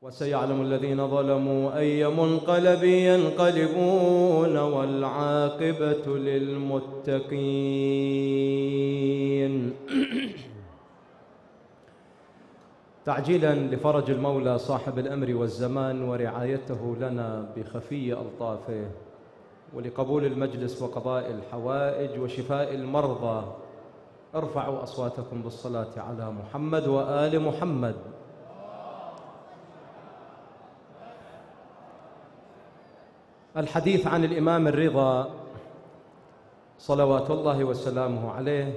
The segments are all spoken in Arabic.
وسيعلم الذين ظلموا أي منقلب ينقلبون والعاقبة للمتقين. تعجيلا لفرج المولى صاحب الأمر والزمان ورعايته لنا بخفي ألطافه، ولقبول المجلس وقضاء الحوائج وشفاء المرضى، ارفعوا أصواتكم بالصلاة على محمد وآل محمد. الحديث عن الإمام الرضا صلوات الله وسلامه عليه،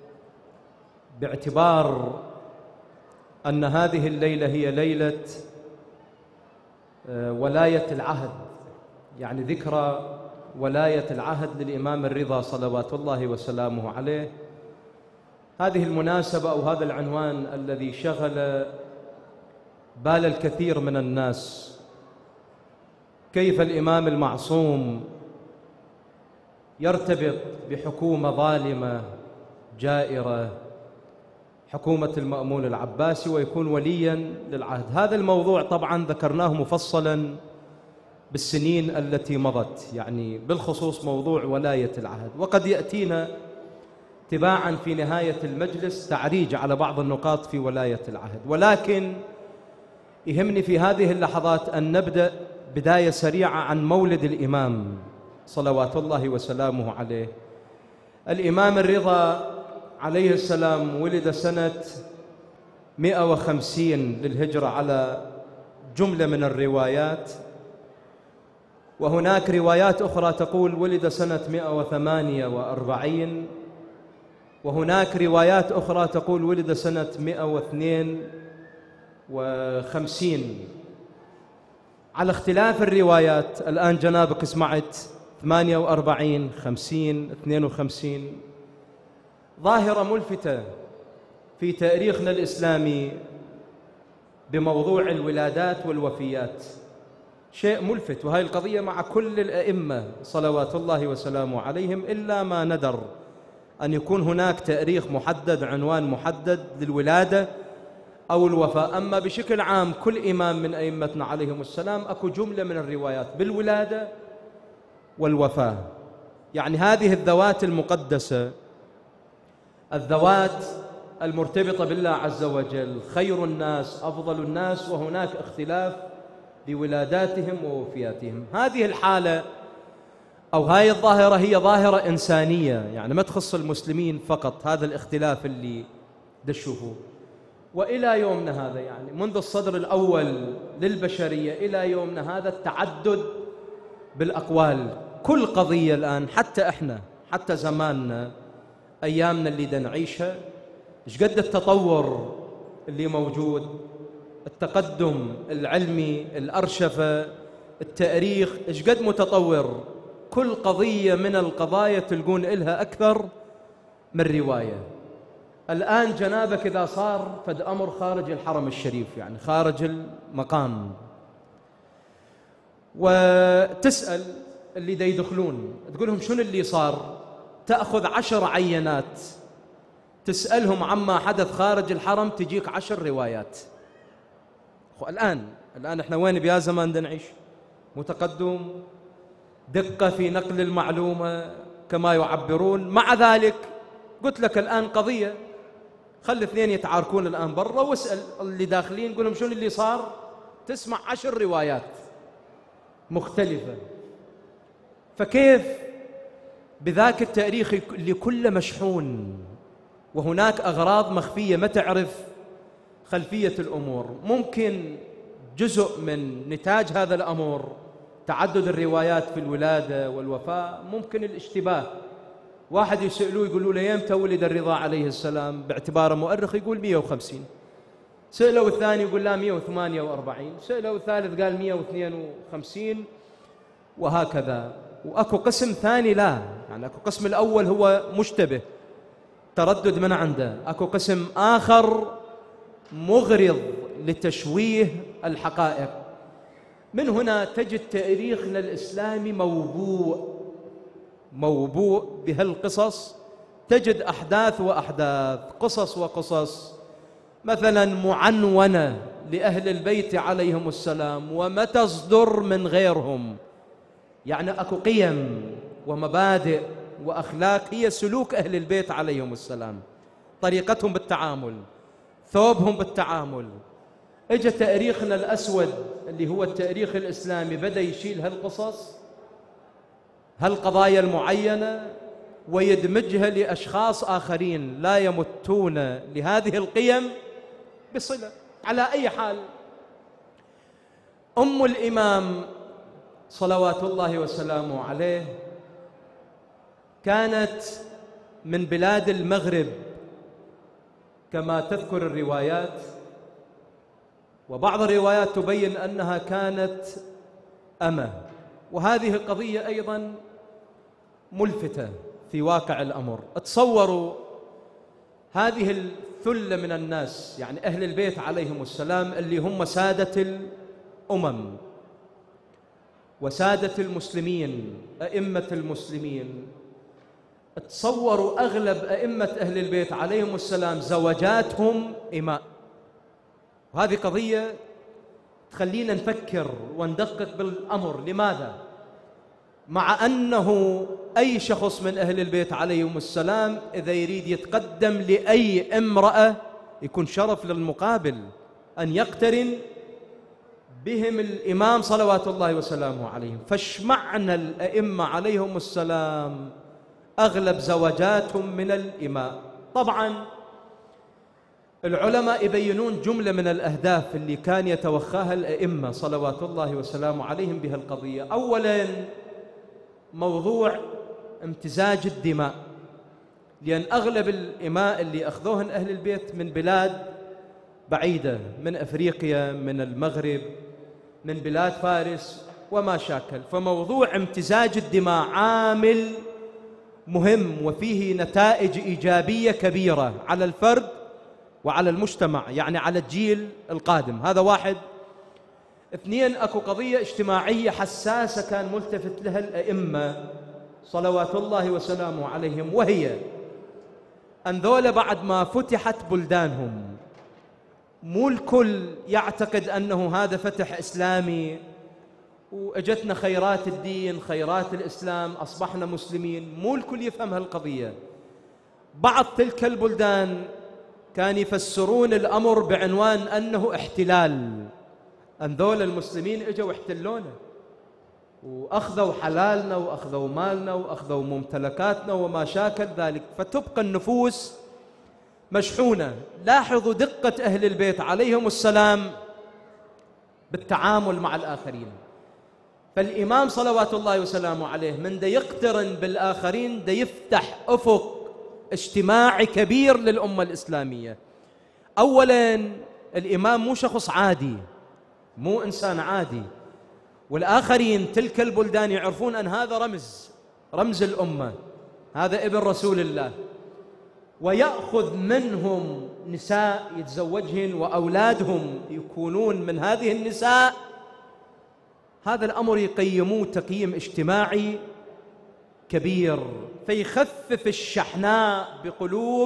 باعتبار أن هذه الليلة هي ليلة ولاية العهد، يعني ذكرى ولاية العهد للإمام الرضا صلوات الله وسلامه عليه. هذه المناسبة أو هذا العنوان الذي شغل بال الكثير من الناس، كيف الإمام المعصوم يرتبط بحكومة ظالمة جائرة، حكومة المأمون العباسي، ويكون ولياً للعهد. هذا الموضوع طبعاً ذكرناه مفصلاً بالسنين التي مضت، يعني بالخصوص موضوع ولاية العهد، وقد يأتينا تباعاً في نهاية المجلس تعريج على بعض النقاط في ولاية العهد. ولكن يهمني في هذه اللحظات أن نبدأ بداية سريعة عن مولد الإمام صلوات الله وسلامه عليه. الإمام الرضا عليه السلام ولد سنة 150 للهجرة على جملة من الروايات، وهناك روايات أخرى تقول ولد سنة 148، وهناك روايات أخرى تقول ولد سنة 152. على اختلاف الروايات الآن جنابك سمعت 48 50 52. ظاهرة ملفتة في تاريخنا الإسلامي بموضوع الولادات والوفيات، شيء ملفت، وهي القضية مع كل الأئمة صلوات الله وسلامه عليهم، إلا ما ندر أن يكون هناك تاريخ محدد، عنوان محدد للولادة أو الوفاة. أما بشكل عام كل إمام من أئمتنا عليهم السلام أكو جملة من الروايات بالولادة والوفاة. يعني هذه الذوات المقدسة، الذوات المرتبطة بالله عز وجل، خير الناس أفضل الناس، وهناك اختلاف بولاداتهم ووفياتهم. هذه الحالة أو هاي الظاهرة هي ظاهرة إنسانية، يعني ما تخص المسلمين فقط، هذا الاختلاف اللي تشوفوه. وإلى يومنا هذا، يعني منذ الصدر الأول للبشرية إلى يومنا هذا، التعدد بالأقوال. كل قضية الآن، حتى إحنا، حتى زماننا، أيامنا اللي نعيشها، إيش قد التطور اللي موجود، التقدم العلمي، الأرشفة، التاريخ، إيش قد متطور. كل قضية من القضايا تلقون إلها أكثر من رواية. الآن جنابك إذا صار فد أمر خارج الحرم الشريف، يعني خارج المقام، وتسأل اللي دا يدخلون تقول لهم شنو اللي صار، تأخذ 10 عينات تسألهم عما حدث خارج الحرم، تجيك 10 روايات. الآن احنا وين بيا زمان دا نعيش؟ متقدم، دقة في نقل المعلومة كما يعبرون. مع ذلك قلت لك الآن قضية، خلي اثنين يتعاركون الآن برا، واسأل اللي داخلين قول لهم شنو اللي صار، تسمع 10 روايات مختلفة. فكيف بذاك التاريخ اللي كله مشحون، وهناك أغراض مخفية ما تعرف خلفية الأمور. ممكن جزء من نتاج هذا الأمر تعدد الروايات في الولادة والوفاة، ممكن الاشتباه. واحد يسألوه يقولوا له يمتى ولد الرضا عليه السلام، باعتباره مؤرخ يقول 150. سألوا الثاني يقول لا 148، سألوا الثالث قال 152، وهكذا. وأكو قسم ثاني لا، يعني أكو قسم الأول هو مشتبه، تردد من عنده. أكو قسم آخر مغرض لتشويه الحقائق. من هنا تجد تاريخنا الإسلامي موبوء بهالقصص. تجد أحداث وأحداث، قصص وقصص، مثلا معنونة لأهل البيت عليهم السلام وما تصدر من غيرهم. يعني أكو قيم ومبادئ وأخلاق هي سلوك أهل البيت عليهم السلام، طريقتهم بالتعامل، ثوبهم بالتعامل. اجى تاريخنا الأسود اللي هو التاريخ الإسلامي بدأ يشيل هالقصص، هالقضايا المعينة، ويدمجها لأشخاص آخرين لا يمتون لهذه القيم بصلة. على أي حال، أم الإمام صلوات الله وسلامه عليه كانت من بلاد المغرب كما تذكر الروايات، وبعض الروايات تبين أنها كانت أمة، وهذه قضية أيضا ملفتة في واقع الأمر. تصوروا هذه الثلة من الناس، يعني أهل البيت عليهم السلام اللي هم سادة الأمم وسادة المسلمين، أئمة المسلمين. تصوروا أغلب أئمة أهل البيت عليهم السلام زوجاتهم إماء، وهذه قضية تخلينا نفكر وندقق بالأمر. لماذا؟ مع أنه أي شخص من أهل البيت عليهم السلام إذا يريد يتقدم لأي امرأة يكون شرف للمقابل أن يقترن بهم الإمام صلوات الله وسلامه عليهم. فاشمعنا الأئمة عليهم السلام أغلب زوجاتهم من الإماء. طبعا العلماء يبينون جملة من الأهداف اللي كان يتوخاها الأئمة صلوات الله وسلامه عليهم بها القضية. أولا موضوع امتزاج الدماء، لأن أغلب الإماء اللي أخذوهن أهل البيت من بلاد بعيدة، من أفريقيا، من المغرب، من بلاد فارس وما شاكل. فموضوع امتزاج الدماء عامل مهم وفيه نتائج إيجابية كبيرة على الفرد وعلى المجتمع، يعني على الجيل القادم. هذا واحد. اثنين، أكو قضية اجتماعية حساسة كان ملتفت لها الأئمة صلوات الله وسلامه عليهم، وهي أن ذولا بعد ما فتحت بلدانهم مو الكل يعتقد أنه هذا فتح إسلامي وأجتنا خيرات الدين، خيرات الإسلام، أصبحنا مسلمين. مو الكل يفهم هالقضية. بعض تلك البلدان كان يفسرون الأمر بعنوان أنه احتلال، أن ذول المسلمين اجوا احتلونا وأخذوا حلالنا وأخذوا مالنا وأخذوا ممتلكاتنا وما شاكل ذلك. فتبقى النفوس مشحونة. لاحظوا دقة أهل البيت عليهم السلام بالتعامل مع الآخرين. فالإمام صلوات الله وسلامه عليه من دا يقترن بالآخرين دا يفتح أفق اجتماعي كبير للأمة الإسلامية. أولاً الإمام مو شخص عادي، مو إنسان عادي، والآخرين تلك البلدان يعرفون أن هذا رمز الأمة، هذا ابن رسول الله، ويأخذ منهم نساء يتزوجهن وأولادهم يكونون من هذه النساء. هذا الأمر يقيموه تقييم اجتماعي كبير، فيخفف الشحناء بقلوب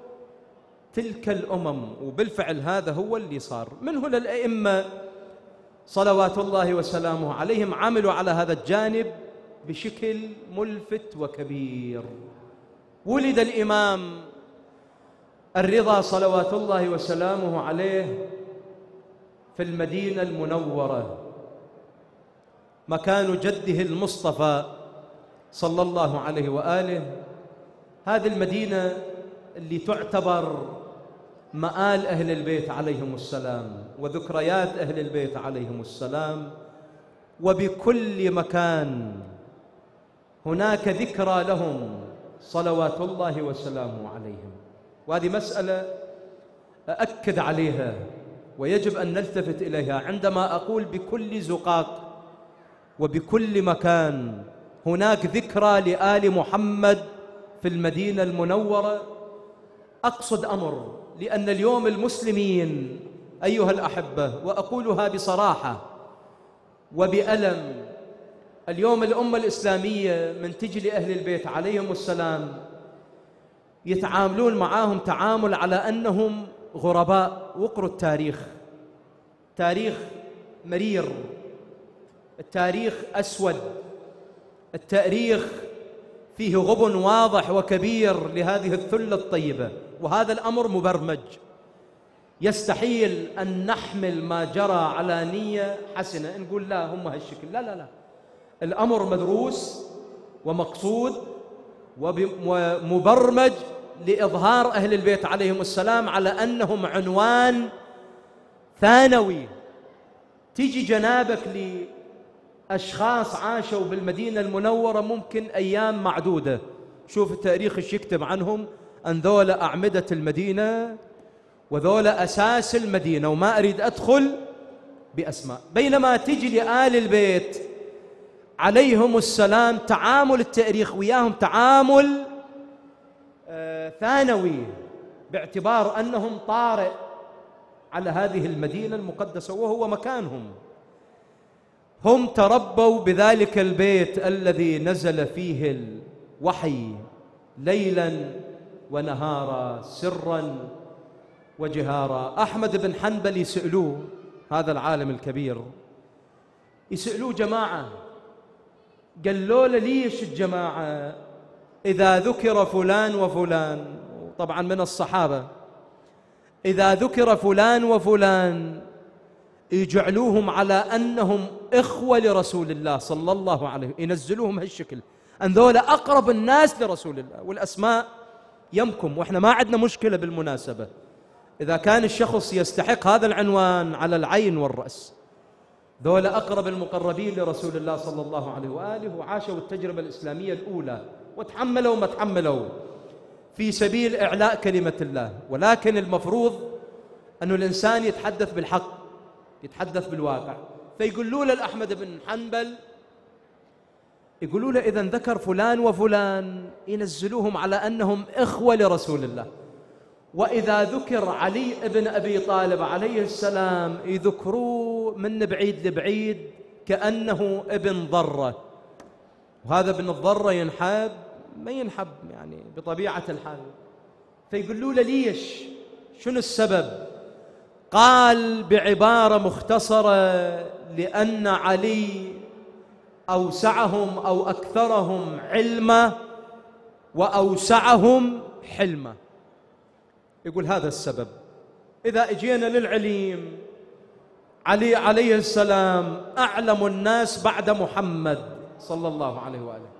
تلك الأمم. وبالفعل هذا هو اللي صار. من هنا الأئمة صلوات الله وسلامه عليهم عملوا على هذا الجانب بشكل ملفت وكبير. ولد الإمام الرضا صلوات الله وسلامه عليه في المدينة المنورة، مكان جده المصطفى صلى الله عليه وآله. هذه المدينة اللي تعتبر مآل أهل البيت عليهم السلام وذكريات أهل البيت عليهم السلام، وبكل مكان هناك ذكرى لهم صلوات الله وسلامه عليهم. وهذه مسألة أأكد عليها ويجب أن نلتفت إليها عندما أقول بكل زقاق وبكل مكان هناك ذكرى لآل محمد في المدينة المنورة. أقصد أمر، لأن اليوم المسلمين أيها الأحبة، وأقولها بصراحة وبألم، اليوم الأمة الإسلامية من تجي لأهل البيت عليهم السلام يتعاملون معاهم تعامل على أنهم غرباء. واقروا التاريخ، التاريخ مرير، التاريخ أسود، التاريخ فيه غبن واضح وكبير لهذه الثلة الطيبة، وهذا الأمر مبرمج. يستحيل أن نحمل ما جرى على نية حسنة نقول لا هم هالشكل، لا لا لا، الأمر مدروس ومقصود ومبرمج لإظهار أهل البيت عليهم السلام على أنهم عنوان ثانوي. تيجي جنابك لأشخاص عاشوا بالمدينة المنورة ممكن أيام معدودة، شوف التاريخ ايش يكتب عنهم، أن ذولا أعمدة المدينة وذولا أساس المدينة، وما أريد أدخل بأسماء. بينما تجي لآل البيت عليهم السلام تعامل التاريخ وياهم تعامل ثانوي، باعتبار أنهم طارئ على هذه المدينة المقدسة وهو مكانهم. هم تربوا بذلك البيت الذي نزل فيه الوحي ليلا ونهارا، سرا وجهارا. أحمد بن حنبل يسألوه، هذا العالم الكبير، يسألوه جماعة، قالوا له ليش الجماعة إذا ذكر فلان وفلان، طبعا من الصحابة، إذا ذكر فلان وفلان يجعلوهم على أنهم إخوة لرسول الله صلى الله عليه وسلم، ينزلوهم هالشكل، أن ذولا أقرب الناس لرسول الله، والأسماء يمكم، وإحنا ما عندنا مشكلة بالمناسبة إذا كان الشخص يستحق هذا العنوان على العين والرأس. ذولا أقرب المقربين لرسول الله صلى الله عليه وآله، وعاشوا التجربة الإسلامية الأولى وتحملوا ما تحملوا في سبيل إعلاء كلمة الله. ولكن المفروض أن الإنسان يتحدث بالحق، يتحدث بالواقع. فيقولوا له الأحمد بن حنبل، يقولوا له إذا ذكر فلان وفلان ينزلوهم على أنهم إخوة لرسول الله، وإذا ذكر علي بن أبي طالب عليه السلام يذكروه من بعيد لبعيد كأنه ابن ضرة، وهذا ابن الضرة ينحب ما ينحب يعني بطبيعة الحال. فيقولوا له ليش؟ شنو السبب؟ قال بعبارة مختصرة: لأن علي أوسعهم أو أكثرهم علما وأوسعهم حلما. يقول هذا السبب. إذا اجينا للعليم، علي عليه السلام أعلم الناس بعد محمد صلى الله عليه وآله.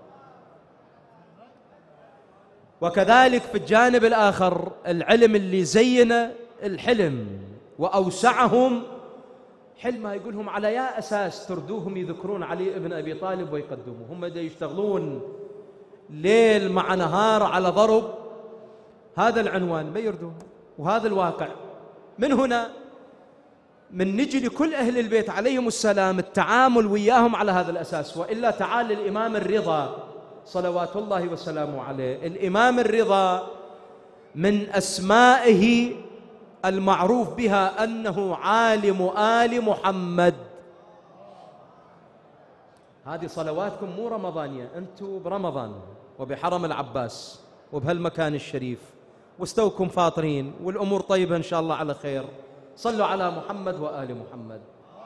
وكذلك في الجانب الآخر العلم اللي زين الحلم وأوسعهم حلما، يقولهم على يا أساس تردوهم يذكرون علي ابن أبي طالب ويقدموه؟ هم دا يشتغلون ليل مع نهار على ضرب هذا العنوان، ما يردون، وهذا الواقع. من هنا من نجي لكل أهل البيت عليهم السلام التعامل وياهم على هذا الأساس. وإلا تعال الإمام الرضا صلوات الله وسلامه عليه، الإمام الرضا من أسمائه المعروف بها أنه عالم آل محمد. هذه صلواتكم مو رمضانية، أنتم برمضان وبحرم العباس وبهالمكان الشريف، واستوكم فاطرين والأمور طيبة إن شاء الله على خير. صلوا على محمد وآل محمد.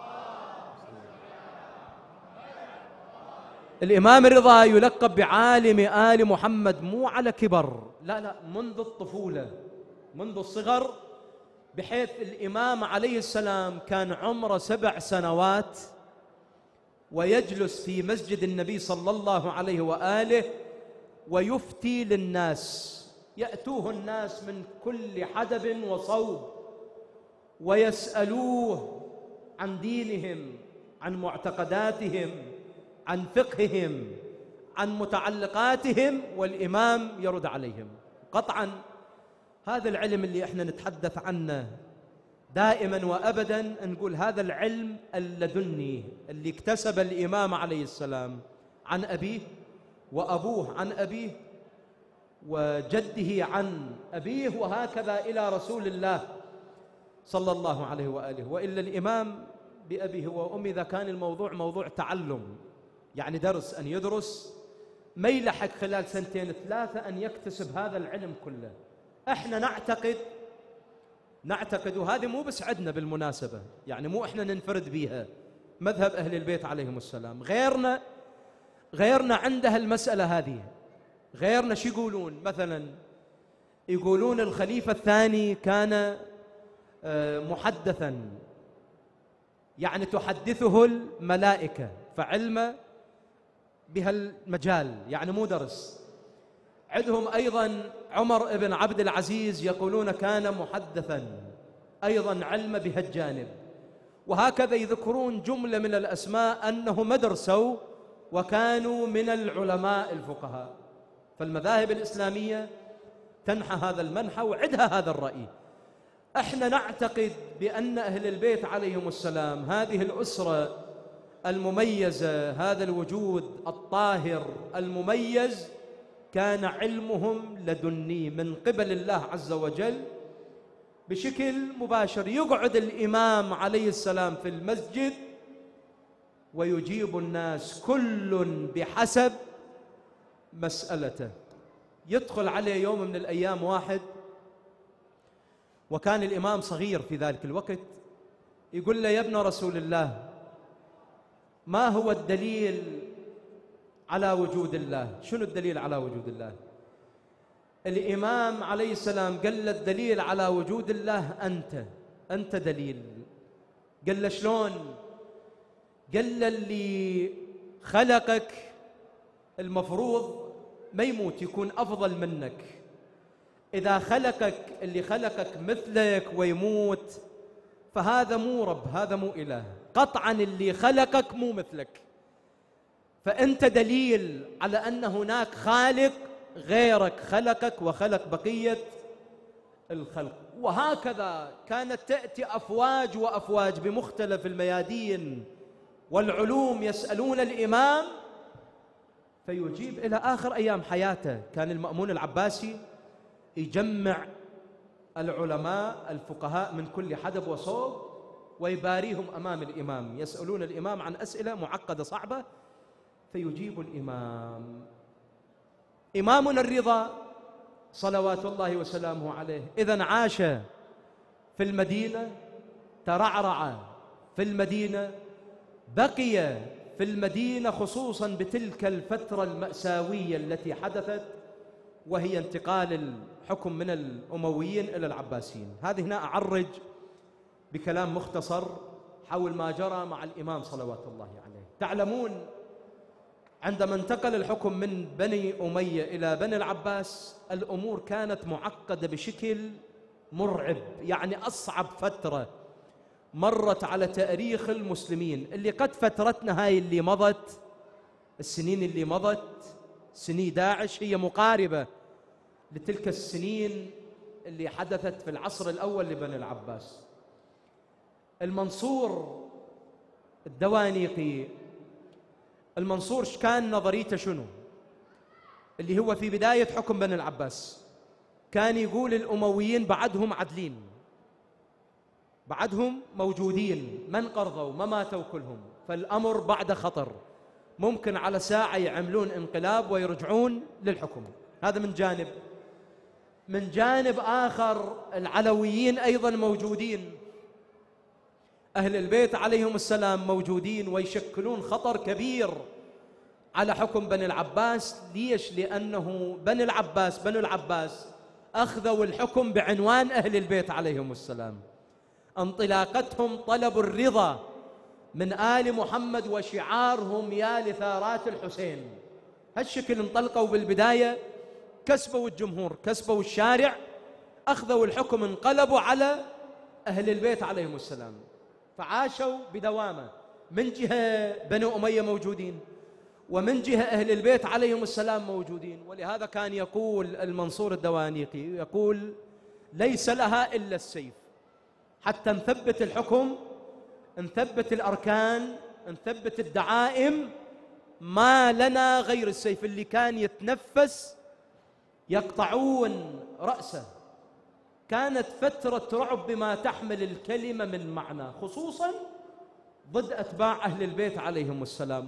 الإمام الرضا يلقب بعالم آل محمد مو على كبر، لا لا، منذ الطفولة، منذ الصغر، بحيث الإمام عليه السلام كان عمره 7 سنوات ويجلس في مسجد النبي صلى الله عليه وآله ويفتي للناس. يأتوه الناس من كل حدب وصوب ويسألوه عن دينهم، عن معتقداتهم، عن فقههم، عن متعلقاتهم، والإمام يرد عليهم. قطعا هذا العلم اللي احنا نتحدث عنه دائما وأبدا، نقول هذا العلم اللدني اللي اكتسب الإمام عليه السلام عن أبيه، وأبوه عن أبيه، وجده عن أبيه، وهكذا إلى رسول الله صلى الله عليه وآله. وإلا الإمام بأبيه وأمه إذا كان الموضوع موضوع تعلم، يعني درس، أن يدرس، ما يلحق خلال 2 3 أن يكتسب هذا العلم كله. احنا نعتقد نعتقد، وهذه مو بس عندنا بالمناسبة، يعني مو إحنا ننفرد بيها، مذهب أهل البيت عليهم السلام، غيرنا عنده المسألة هذه. غيرنا شو يقولون؟ مثلا يقولون الخليفة الثاني كان محدثا، يعني تحدثه الملائكة، فعلم بهالمجال، يعني مو درس. عندهم أيضا عمر بن عبد العزيز يقولون كان محدثا، أيضا علم بهالجانب. وهكذا يذكرون جملة من الأسماء أنه مدرسوا وكانوا من العلماء الفقهاء. فالمذاهب الإسلامية تنحى هذا المنحى وعدها هذا الرأي. احنا نعتقد بأن أهل البيت عليهم السلام هذه الأسرة المميزة، هذا الوجود الطاهر المميز، كان علمهم لدني من قبل الله عز وجل بشكل مباشر. يقعد الإمام عليه السلام في المسجد ويجيب الناس كل بحسب مسألته. يدخل عليه يوم من الأيام واحد، وكان الإمام صغير في ذلك الوقت، يقول له: يا ابن رسول الله، ما هو الدليل على وجود الله؟ شنو الدليل على وجود الله؟ الإمام عليه السلام قال له: الدليل على وجود الله أنت دليل. قال له: شلون؟ قال له: اللي خلقك المفروض ما يموت، يكون أفضل منك. إذا اللي خلقك مثلك ويموت فهذا مو رب، هذا مو إله، قطعا اللي خلقك مو مثلك، فأنت دليل على أن هناك خالق غيرك خلقك وخلق بقية الخلق. وهكذا كانت تأتي أفواج وأفواج بمختلف الميادين والعلوم يسألون الإمام فيجيب. إلى آخر أيام حياته كان المأمون العباسي يجمع العلماء الفقهاء من كل حدب وصوب ويباريهم أمام الإمام، يسألون الإمام عن أسئلة معقدة صعبة فيجيب الإمام. إمامنا الرضا صلوات الله وسلامه عليه إذن عاش في المدينة، ترعرع في المدينة، بقي في المدينة خصوصا بتلك الفترة المأساوية التي حدثت، وهي انتقال الحكم من الأمويين إلى العباسيين. هذه هنا أعرج بكلام مختصر حول ما جرى مع الإمام صلوات الله عليه. تعلمون عندما انتقل الحكم من بني أمية إلى بني العباس الأمور كانت معقدة بشكل مرعب، يعني أصعب فترة مرت على تاريخ المسلمين، اللي قد فترتنا هاي اللي مضت، السنين اللي مضت سنين داعش، هي مقاربة لتلك السنين اللي حدثت في العصر الأول لبني العباس. المنصور الدوانيقي، المنصور كان نظريته شنو؟ اللي هو في بداية حكم بني العباس كان يقول الأمويين بعدهم عدلين، بعدهم موجودين، من قرضوا ما ماتوا كلهم، فالأمر بعد خطر، ممكن على ساعة يعملون انقلاب ويرجعون للحكم. هذا من جانب. من جانب آخر العلويين أيضا موجودين، أهل البيت عليهم السلام موجودين ويشكلون خطر كبير على حكم بني العباس. ليش؟ لأنه بني العباس أخذوا الحكم بعنوان أهل البيت عليهم السلام، انطلاقتهم طلب الرضا من آل محمد وشعارهم يا لثارات الحسين. هالشكل انطلقوا بالبداية، كسبوا الجمهور، كسبوا الشارع، أخذوا الحكم، انقلبوا على أهل البيت عليهم السلام، فعاشوا بدوامة. من جهة بني أمية موجودين، ومن جهة أهل البيت عليهم السلام موجودين. ولهذا كان يقول المنصور الدوانيقي، يقول: ليس لها إلا السيف، حتى نثبت الحكم، نثبت الأركان، نثبت الدعائم، ما لنا غير السيف. اللي كان يتنفس يقطعون رأسه. كانت فترة رعب بما تحمل الكلمة من معنى، خصوصا ضد أتباع أهل البيت عليهم السلام.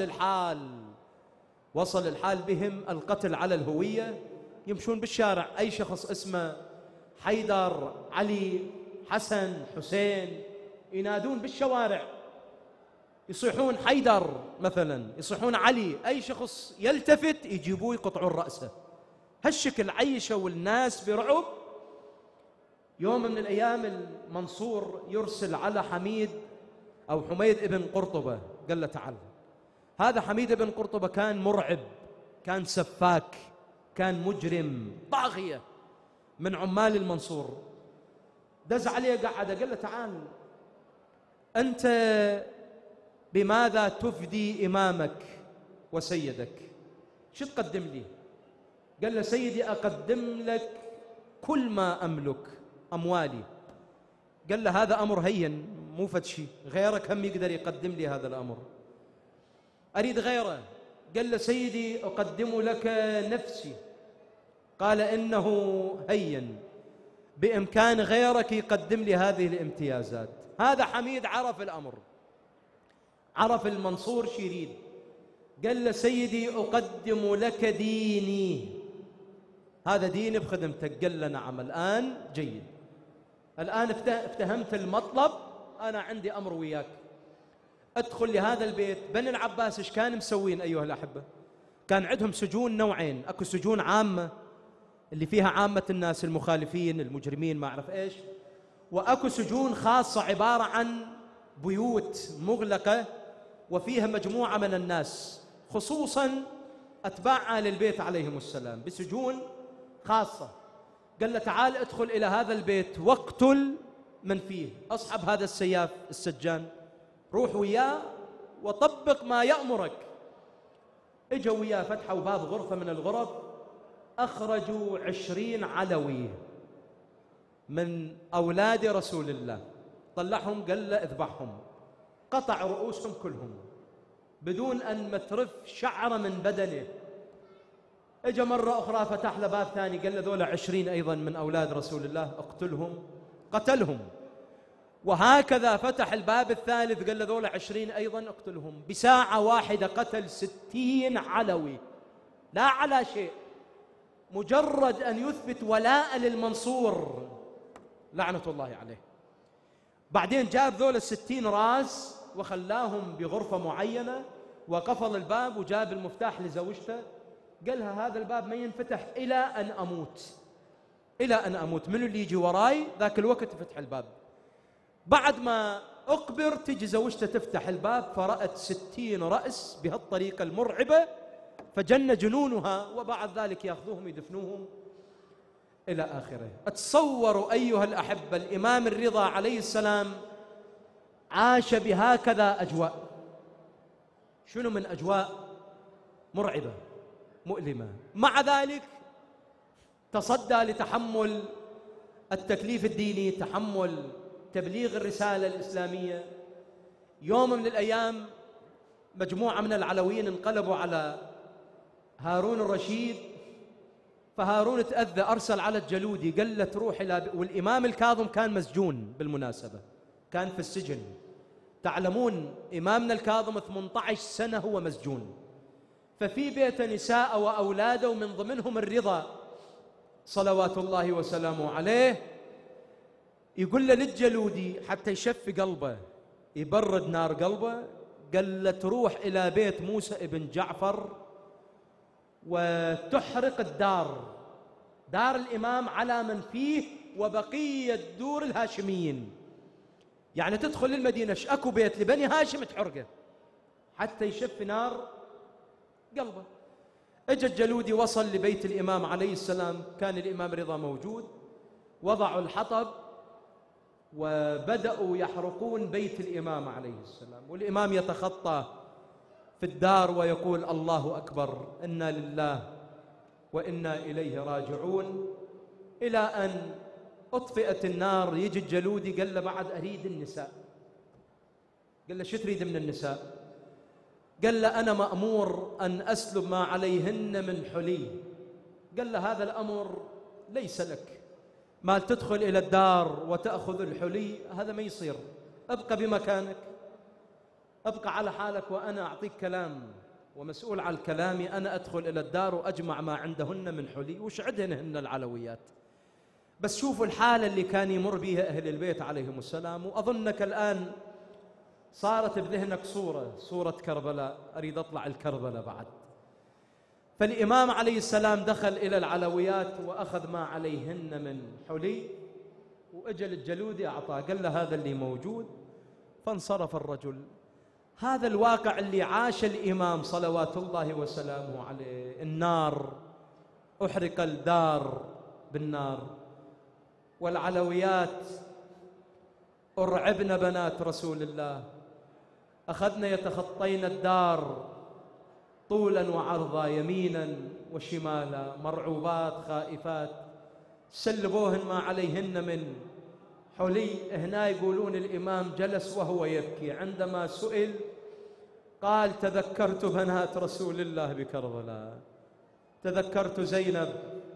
وصل الحال بهم القتل على الهوية، يمشون بالشارع أي شخص اسمه حيدر، علي، حسن حسين ينادون بالشوارع، يصيحون حيدر مثلا، يصيحون علي، أي شخص يلتفت يجيبوه يقطعون رأسه. هالشكل عيشوا الناس برعب. يوم من الأيام المنصور يرسل على حميد أو حميد ابن قرطبة، قال له تعال. هذا حميد ابن قرطبة كان مرعب، كان سفاك، كان مجرم طاغية من عمال المنصور. دز عليه قعده، قال له تعال، أنت بماذا تفدي إمامك وسيدك؟ شو تقدم لي؟ قال له سيدي أقدم لك كل ما أملك، أموالي. قال له هذا أمر هين، مو فد شيء، غيرك هم يقدر يقدم لي هذا الأمر، أريد غيره. قال له سيدي أقدم لك نفسي. قال إنه هين، بإمكان غيرك يقدم لي هذه الامتيازات. هذا حميد عرف الأمر، عرف المنصور شو يريد. قال له سيدي أقدم لك ديني، هذا ديني بخدمتك. قال له نعم، الآن جيد، الآن افتهمت المطلب، أنا عندي أمر وياك. أدخل لهذا البيت. بني العباس إيش كان مسوين أيها الأحبة؟ كان عندهم سجون نوعين، أكو سجون عامة اللي فيها عامة الناس المخالفين المجرمين ما أعرف إيش، وأكو سجون خاصة عبارة عن بيوت مغلقة وفيها مجموعة من الناس، خصوصاً أتباع آل البيت عليهم السلام، بسجون خاصة. قال له تعال ادخل إلى هذا البيت واقتل من فيه، أصحب هذا السياف السجان، روح وياه وطبق ما يأمرك. اجوا وياه، فتحوا باب غرفة من الغرف، أخرجوا 20 علوي من أولاد رسول الله، طلعهم قال له اذبحهم، قطع رؤوسهم كلهم بدون أن مترف شعر من بدنه. اجى مرة أخرى فتح له باب ثاني، قال له ذولا 20 أيضا من أولاد رسول الله اقتلهم، قتلهم. وهكذا فتح الباب الثالث، قال له ذولا 20 أيضا اقتلهم. بساعة واحدة قتل 60 علوي، لا على شيء، مجرد أن يثبت ولاء للمنصور لعنة الله عليه. بعدين جاب ذول 60 راس وخلاهم بغرفة معينة وقفل الباب وجاب المفتاح لزوجته، قالها هذا الباب ما ينفتح إلى أن أموت، إلى أن أموت، من اللي يجي وراي ذاك الوقت يفتح الباب. بعد ما أقبر تجي زوجته تفتح الباب، فرأت 60 رأس بهالطريقة المرعبة، فجن جنونها، وبعد ذلك يأخذوهم يدفنوهم إلى آخره. أتصوروا أيها الأحبة الإمام الرضا عليه السلام عاش بهكذا أجواء. شنو من أجواء مرعبة مؤلمة، مع ذلك تصدى لتحمل التكليف الديني، تحمل تبليغ الرسالة الإسلامية. يوم من الأيام مجموعة من العلويين انقلبوا على هارون الرشيد، فهارون تأذى، أرسل على الجلودي قال له تروح إلى، والإمام الكاظم كان مسجون بالمناسبة، كان في السجن. تعلمون إمامنا الكاظم 18 سنة هو مسجون، ففي بيت نساء وأولاده ومن ضمنهم الرضا صلوات الله وسلامه عليه. يقول له للجلودي حتى يشفي قلبه، يبرد نار قلبه، قال له تروح إلى بيت موسى ابن جعفر وتحرق الدار، دار الإمام على من فيه وبقية دور الهاشميين، يعني تدخل المدينة اكو بيت لبني هاشم تحرقه حتى يشفي نار قلبه. اجى الجلودي وصل لبيت الإمام عليه السلام، كان الإمام رضا موجود، وضعوا الحطب وبدأوا يحرقون بيت الإمام عليه السلام، والإمام يتخطى في الدار ويقول الله أكبر، إنا لله وإنا إليه راجعون، إلى أن أطفئت النار. يجي الجلودي قال له بعد أريد النساء. قال له شو تريد من النساء؟ قال له أنا مأمور أن أسلب ما عليهن من حلي. قال له هذا الأمر ليس لك، ما تدخل إلى الدار وتأخذ الحلي، هذا ما يصير، أبقى بمكانك، أبقى على حالك، وأنا أعطيك كلام ومسؤول عن كلامي، أنا أدخل إلى الدار وأجمع ما عندهن من حلي. وش عندهن العلويات؟ بس شوفوا الحالة اللي كان يمر بها أهل البيت عليهم السلام. وأظنك الآن صارت بذهنك صورة كربلاء. أريد أطلع الكربلاء بعد. فالإمام عليه السلام دخل إلى العلويات وأخذ ما عليهن من حلي، وأجل الجلودي أعطاه، قال له هذا اللي موجود، فانصرف الرجل. هذا الواقع اللي عاش الإمام صلوات الله وسلامه عليه. النار، أحرق الدار بالنار، والعلويات أرعبن بنات رسول الله، أخذن يتخطين الدار طولا وعرضا يمينا وشمالا، مرعوبات خائفات، سلبوهن ما عليهن من حلي. هنا يقولون الإمام جلس وهو يبكي. عندما سئل قال تذكرت بنات رسول الله بكربلاء، تذكرت زينب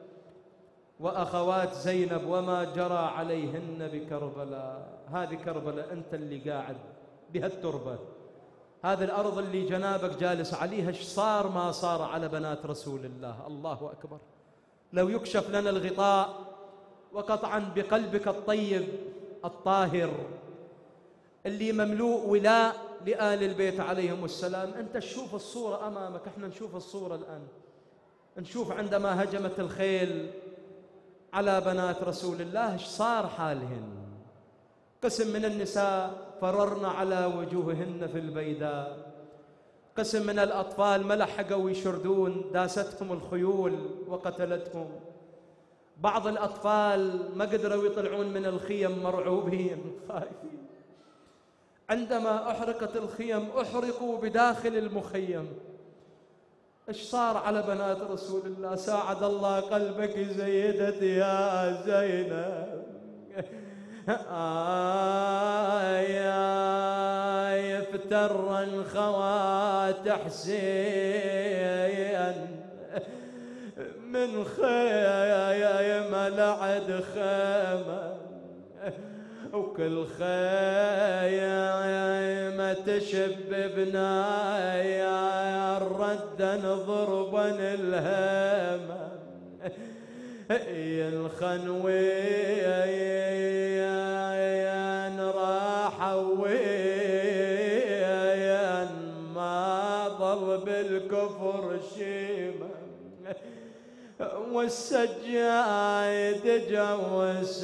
وأخوات زينب وما جرى عليهن بكربلاء. هذه كربلاء أنت اللي قاعد بهالتربة، هذه الأرض اللي جنابك جالس عليها، ايش صار ما صار على بنات رسول الله. الله أكبر. لو يكشف لنا الغطاء وقطعا بقلبك الطيب الطاهر اللي مملوء ولاء لآل البيت عليهم السلام، أنت تشوف الصورة أمامك. احنا نشوف الصورة الآن، نشوف عندما هجمت الخيل على بنات رسول الله ايش صار حالهن. قسم من النساء فررن على وجوههن في البيداء، قسم من الأطفال ما لحقوا يشردون، داستهم الخيول وقتلتهم. بعض الأطفال ما قدروا يطلعون من الخيم، مرعوبين خائفين. عندما أحرقت الخيم أحرقوا بداخل المخيم. إيش صار على بنات رسول الله؟ ساعد الله قلبك زيدتي يا زينب. يفتر خوات حسين من خيمة لعد خيمة، وكل خيمة تشب بنايا ردا ضربا الهمة. الخنوين راحوا وين ما ضل بالكفر شيمة، والسجايد جو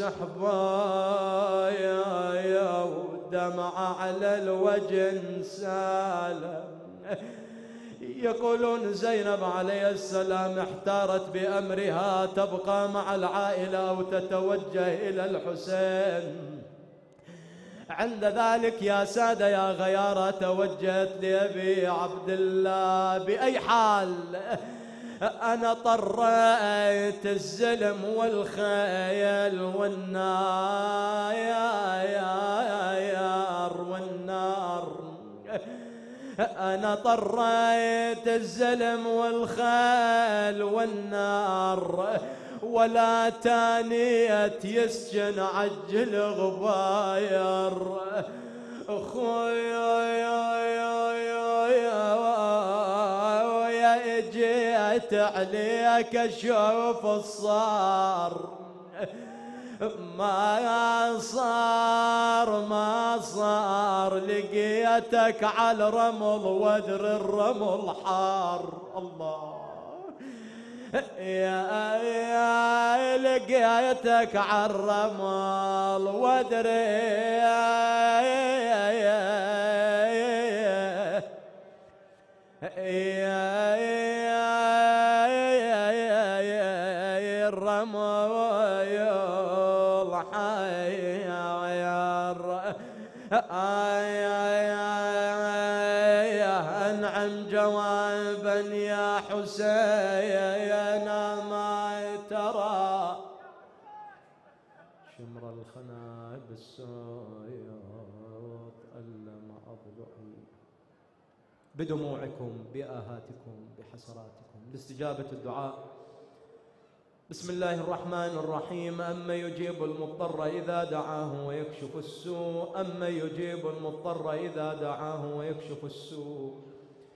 السحبايا ودمع على الوجه سالم. يقولون زينب عليه السلام احتارت بأمرها تبقى مع العائلة أو تتوجه إلى الحسين. عند ذلك يا سادة يا غيارة توجهت لأبي عبد الله. بأي حال أنا طريت الزلم والخيل والنار، أنا طريت الزلم والخيل والنار، ولا تانيت يسجن عجل غباير. خويا جيت عليك اشوف الصار، ما صار لقيتك على الرمل ودر الرمل حار. الله يا لقيتك على الرمل ودر أنعم جوابا يا حسين ما ترى شمر الخنا بالسيوط ألم أضلعي بدموعكم بآهاتكم بحسراتكم. لاستجابة الدعاء. بسم الله الرحمن الرحيم. أما يجيب المضطر إذا دعاه ويكشف السوء، أما يجيب المضطر إذا دعاه ويكشف السوء،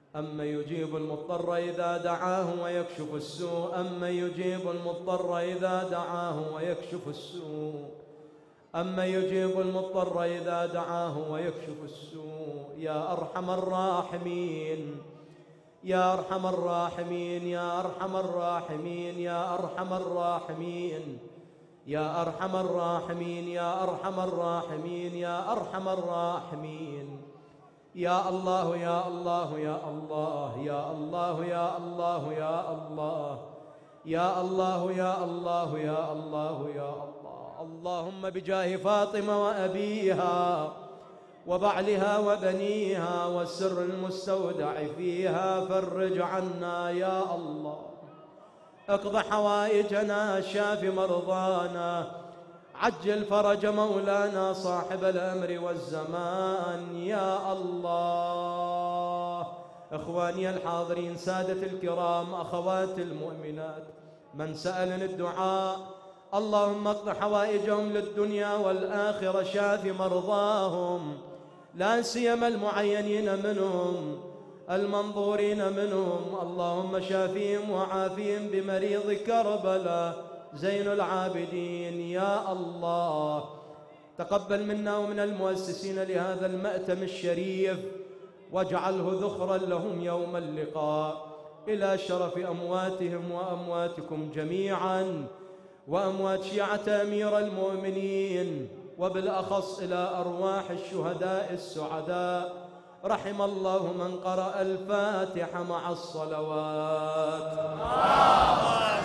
أمن يجيب المضطر إذا دعاه ويكشف السوء، أمن يجيب المضطر إذا دعاه ويكشف السوء، أمن يجيب المضطر إذا دعاه ويكشف السوء. يا أرحم الراحمين، يا أرحم الراحمين، يا أرحم الراحمين، يا أرحم الراحمين، يا أرحم الراحمين، يا أرحم الراحمين، يا أرحم الراحمين. يا الله يا الله يا الله يا الله يا الله يا الله يا الله يا الله يا الله يا الله. اللهم بجاه فاطمة وأبيها وبعلها وبنيها والسر المستودع فيها فرج عنا يا الله. اقض حوائجنا، شاف مرضانا، عجل فرج مولانا صاحب الأمر والزمان يا الله. إخواني الحاضرين، سادة الكرام، أخوات المؤمنات، من سألني الدعاء اللهم اقض حوائجهم للدنيا والآخرة، شاف مرضاهم لا سيما المعينين منهم المنظورين منهم، اللهم شافيهم وعافيهم بمريض كربلاء زين العابدين يا الله. تقبل منا ومن المؤسسين لهذا المأتم الشريف، واجعله ذخرا لهم يوم اللقاء إلى شرف أمواتهم وأمواتكم جميعا، وأموات شيعة أمير المؤمنين، وبالأخص إلى أرواح الشهداء السعداء. رحم الله من قرأ الفاتحة مع الصلوات.